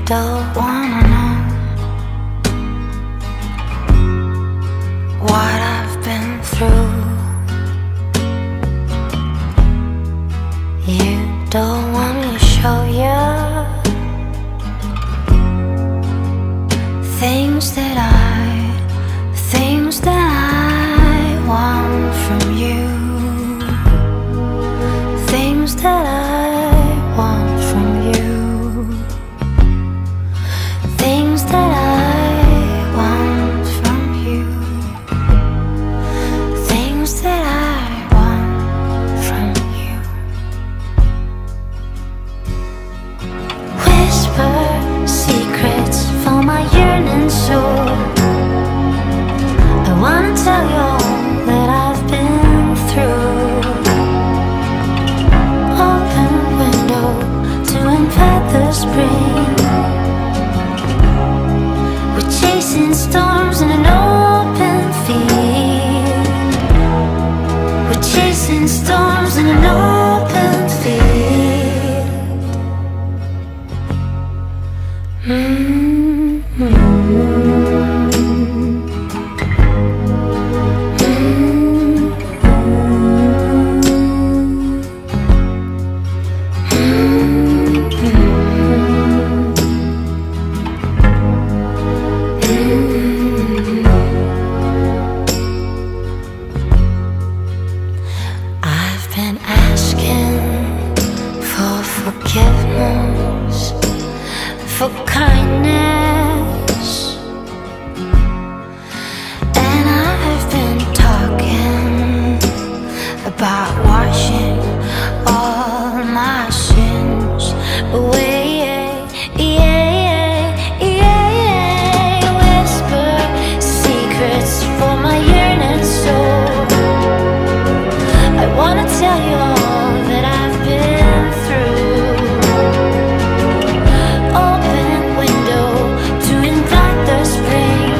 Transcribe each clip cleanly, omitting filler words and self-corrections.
don't wanna know what I've been through. You don't want me to show you things that I want from you, things that I want from you, things that I want from you, things that I want from you. Whisper secrets for my yearning soul. I wanna tell you all that I've been through. Open window to invite the spring. We're chasing storms in an open field. We're chasing storms in an open field. I've been asking for forgiveness, for kindness, and I've been talking about washing all my sins away. Whisper secrets for my yearning soul. I wanna tell you all that I've been through. Open window to invite the spring.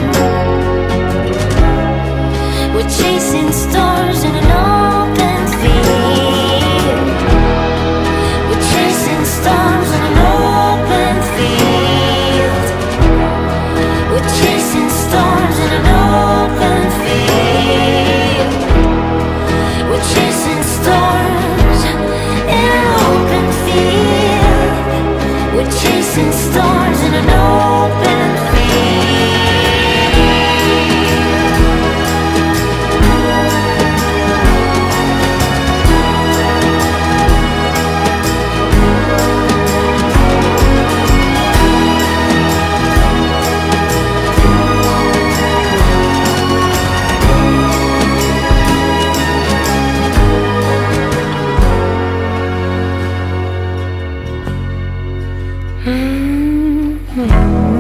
We're chasing stars in an open field. We're chasing stars in an open field. We're chasing stars in an open field. We're chasing stars in an open field. We're chasing stars in an open field.